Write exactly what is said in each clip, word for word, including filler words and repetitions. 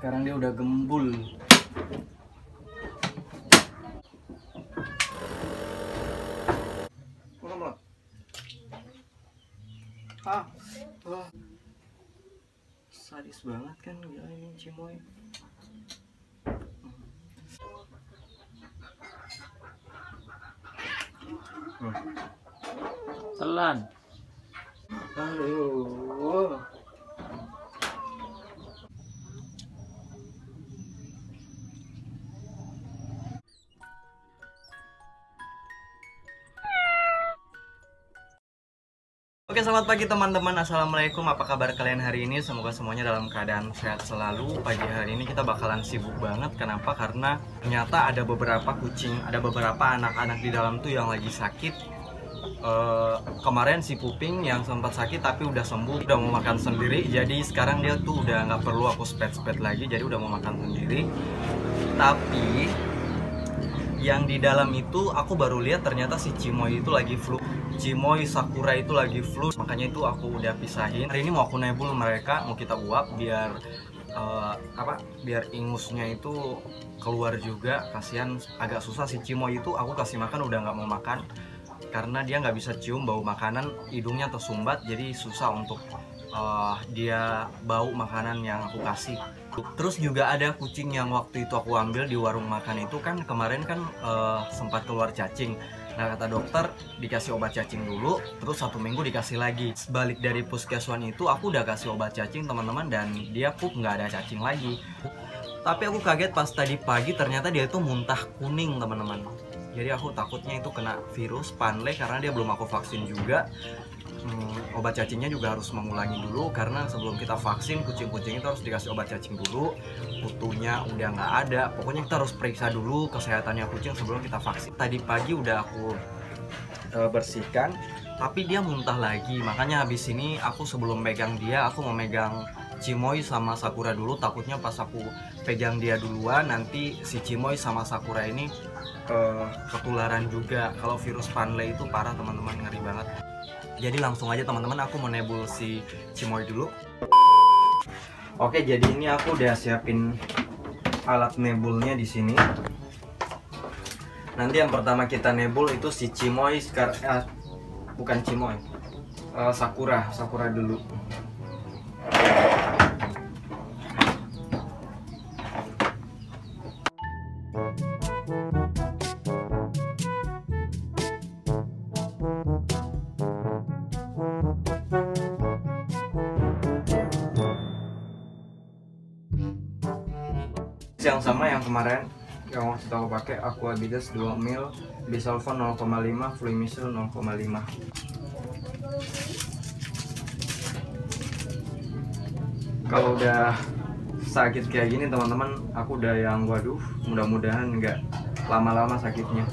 Sekarang dia udah gembul. Ah, wah. Sadis banget kan gila ini Cimoy. Hmm. Telan. Aduh. Oke, selamat pagi teman-teman. Assalamualaikum. Apa kabar kalian hari ini? Semoga semuanya dalam keadaan sehat selalu. Pagi hari ini kita bakalan sibuk banget. Kenapa? Karena ternyata ada beberapa kucing, ada beberapa anak-anak di dalam tuh yang lagi sakit. Uh, kemarin si Puping yang sempat sakit tapi udah sembuh, udah mau makan sendiri. Jadi sekarang dia tuh udah nggak perlu aku spet-spet lagi, jadi udah mau makan sendiri. Tapi yang di dalam itu aku baru lihat ternyata si Cimoy itu lagi flu. Cimoy, Sakura itu lagi flu, makanya itu aku udah pisahin. Hari ini mau aku nebul mereka, mau kita uap biar uh, apa? Biar ingusnya itu keluar juga. Kasihan, agak susah si Cimoy itu. Aku kasih makan udah nggak mau makan karena dia nggak bisa cium bau makanan, hidungnya tersumbat, jadi susah untuk uh, dia bau makanan yang aku kasih. Terus juga ada kucing yang waktu itu aku ambil di warung makan itu kan kemarin kan uh, sempat keluar cacing. Nah kata dokter dikasih obat cacing dulu, terus satu minggu dikasih lagi. Balik dari puskeswan itu aku udah kasih obat cacing teman-teman dan dia pup nggak ada cacing lagi. Tapi aku kaget pas tadi pagi ternyata dia itu muntah kuning teman-teman. Jadi aku takutnya itu kena virus panle karena dia belum aku vaksin juga. Hmm, obat cacingnya juga harus mengulangi dulu karena sebelum kita vaksin kucing-kucing itu harus dikasih obat cacing dulu. Kutunya udah nggak ada. Pokoknya kita harus periksa dulu kesehatannya kucing sebelum kita vaksin. Tadi pagi udah aku uh, bersihkan, tapi dia muntah lagi. Makanya habis ini aku sebelum megang dia, aku mau megang Cimoy sama Sakura dulu. Takutnya pas aku pegang dia duluan, nanti si Cimoy sama Sakura ini uh, ketularan juga. Kalau virus panle itu parah teman-teman, ngeri banget. Jadi langsung aja teman-teman, aku mau nebul si Cimoy dulu. Oke, jadi ini aku udah siapin alat nebulnya di sini. Nanti yang pertama kita nebul itu si Cimoy, eh, bukan Cimoy, uh, Sakura, Sakura dulu. Yang sama yang kemarin yang waktu itu aku pakai Aquabides dua mil, Bisolvon nol koma lima, Fluimisil nol koma lima. Kalau udah sakit kayak gini teman-teman, aku udah yang waduh, mudah-mudahan nggak lama-lama sakitnya.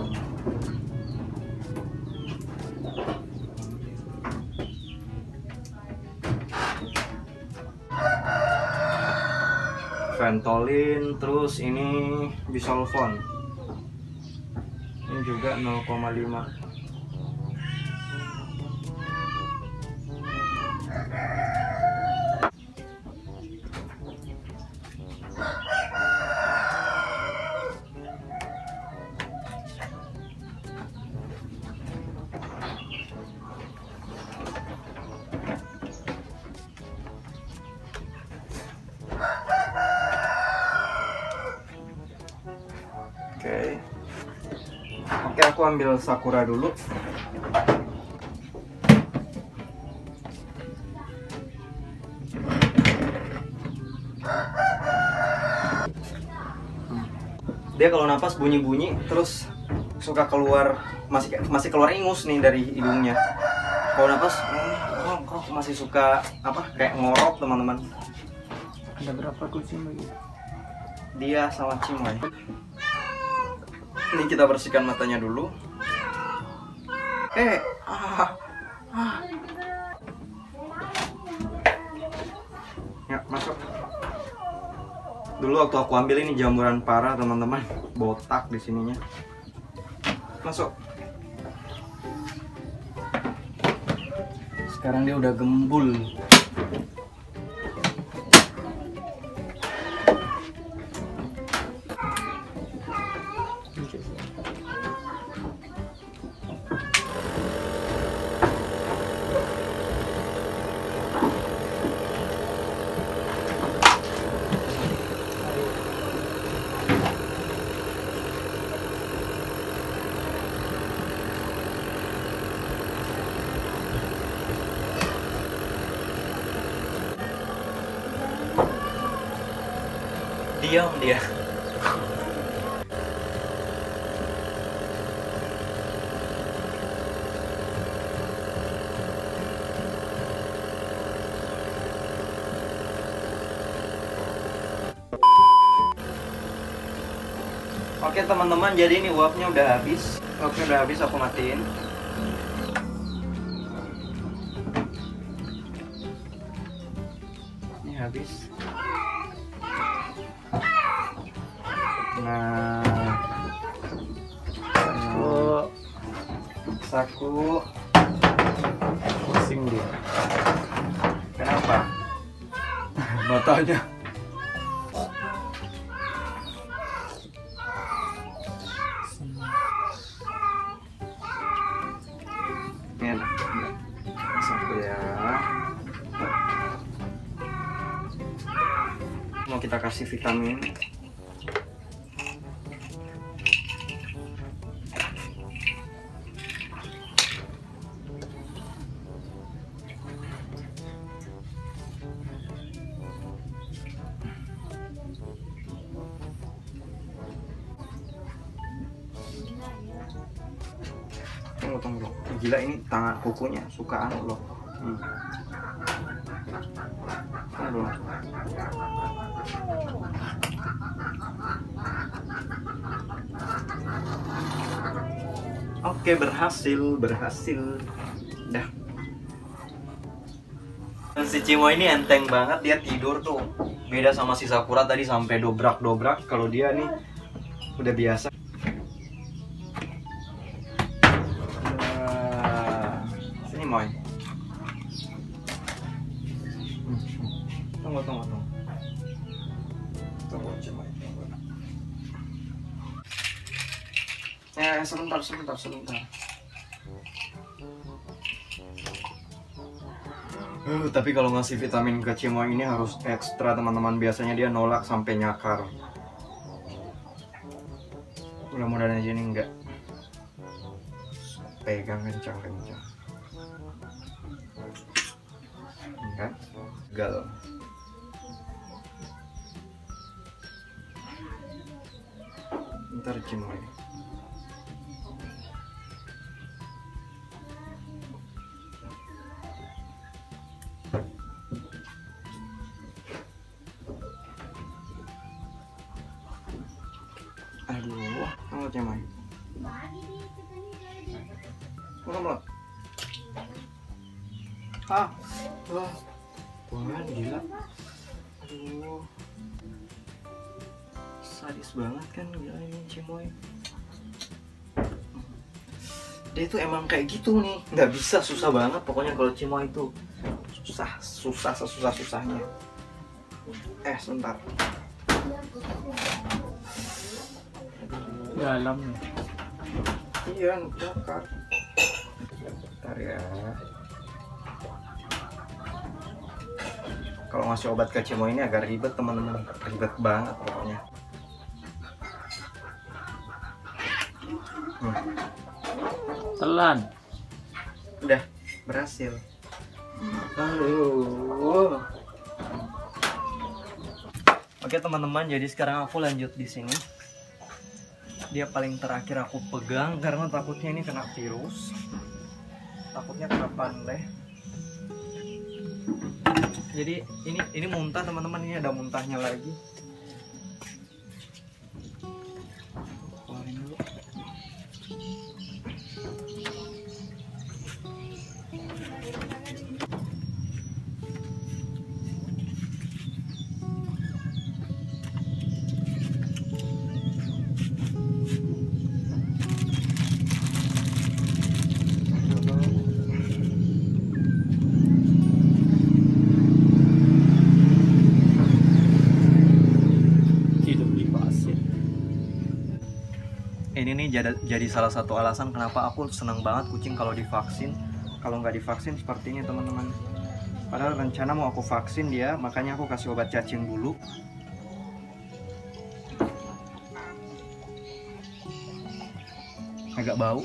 Ventolin, terus ini Bisolvon, ini juga nol koma lima. Oke, oke aku ambil Sakura dulu. Dia kalau napas bunyi-bunyi, terus suka keluar masih masih keluar ingus nih dari hidungnya. Kalau napas, oh, kok masih suka apa? Kayak ngorok teman-teman. Ada berapa kucing lagi? Dia sama Cimoy. Ini kita bersihkan matanya dulu. Eh, ah, ah. Ya, masuk. Dulu waktu aku ambil ini jamuran parah teman-teman, botak di sininya. Masuk. Sekarang dia udah gembul. Diam dia. Oke teman-teman, jadi ini uapnya udah habis. Uapnya udah habis, aku matiin. Ini habis. Nah, Oh, saku pusing dia. kenapa? Matanya. Ini enak. Saku ya. Mau kita kasih vitamin. Tunggu, tunggu. Gila, ini tangan kukunya suka anu loh. Hmm. Aduh. Oke, berhasil, berhasil. Dah. Dan si Cimo ini enteng banget, dia tidur tuh. Beda sama si Sakura tadi sampai dobrak-dobrak. Kalau dia nih udah biasa. Sini Moy. Tunggu, tunggu, tunggu. Tunggu, Cimoy, tunggu. Ya, sebentar, sebentar, sebentar. Uh, tapi kalau ngasih vitamin ke Cimoy ini harus ekstra teman-teman. Biasanya dia nolak sampai nyakar. Mudah-mudahan aja ini enggak. Pegang kencang-kencang. Enggak? Gagal. Ntar Cimoy. Aduh, tunggu Cimoy. Tunggu, tunggu. Ah, wah, wah, gila. Aduh, sadis banget kan gila ini Cimoy. Dia itu emang kayak gitu nih, nggak bisa, susah banget pokoknya kalau Cimoy itu susah, susah sesusah susahnya. Eh, sebentar. Dalam nih. Iya, nukar. Bentar ya. Kalau ngasih obat ke Cimoy ini agak ribet teman-teman, ribet banget pokoknya. Hmm. Telan. Udah berhasil. Aduh. Oke teman-teman, jadi sekarang aku lanjut di sini. Dia paling terakhir aku pegang karena takutnya ini kena virus, takutnya kena pandai. Jadi ini ini muntah teman-teman, ini ada muntahnya lagi. Keluarin dulu. Ini nih jadi, jadi salah satu alasan kenapa aku senang banget kucing kalau divaksin. Kalau nggak divaksin seperti ini teman-teman. Padahal rencana mau aku vaksin dia, makanya aku kasih obat cacing dulu. Agak bau.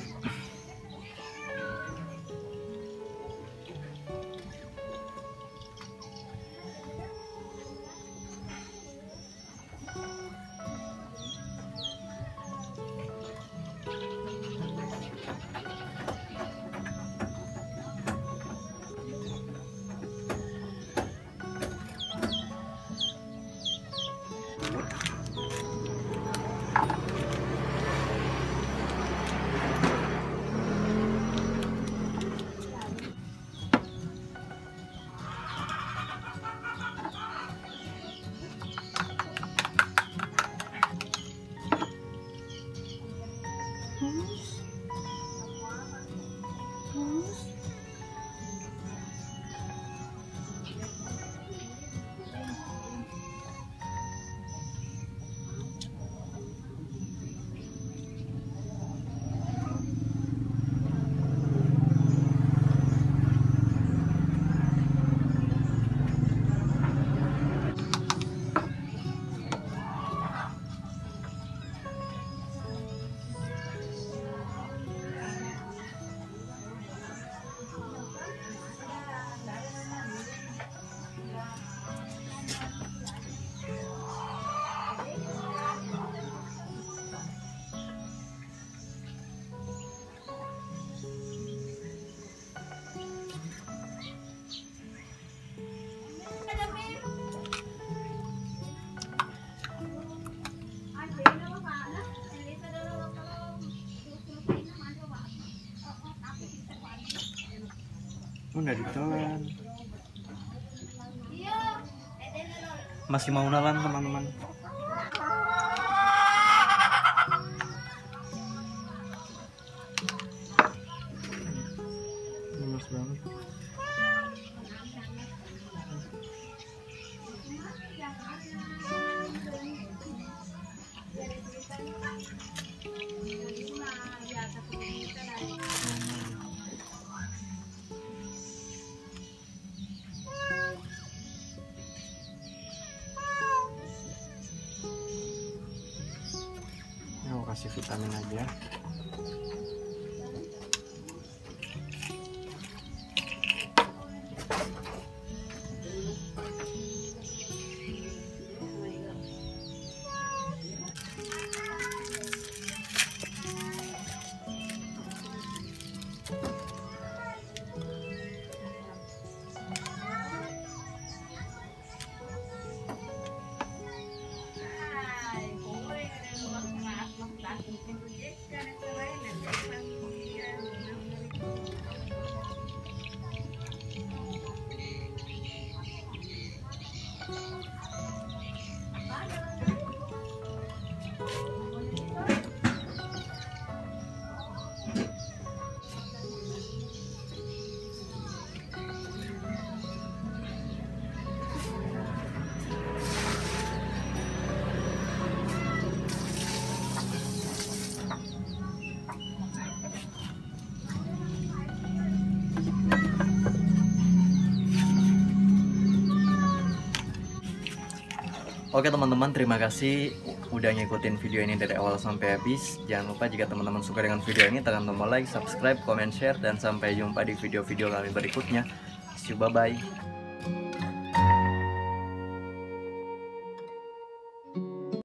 pun udah ditelan. Masih mau nelan teman-teman. Lemas banget. Mau kasih vitamin aja. Oke teman-teman, terima kasih udah ngikutin video ini dari awal sampai habis. Jangan lupa jika teman-teman suka dengan video ini, tekan tombol like, subscribe, comment, share, dan sampai jumpa di video-video kami berikutnya. See you, bye-bye.